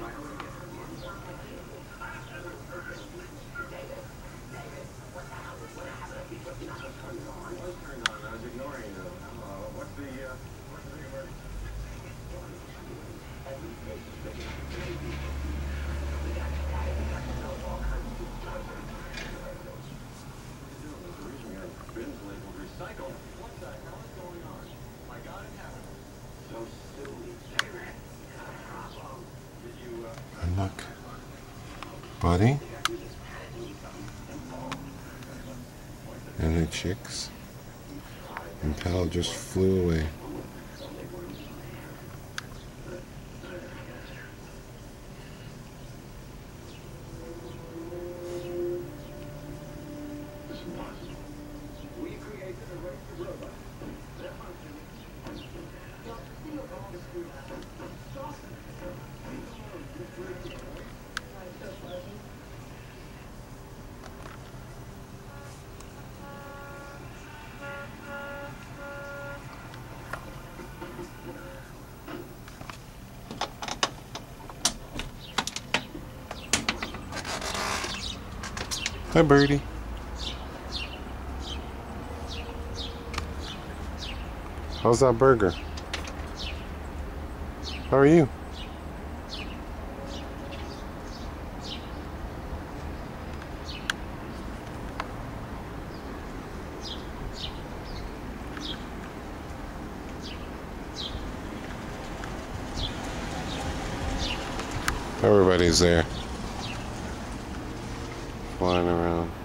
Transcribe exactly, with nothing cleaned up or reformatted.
And look, Buddy and the chicks, and Pal just flew away. Hi, Birdie. How's that burger? How are you? Everybody's there, flying around.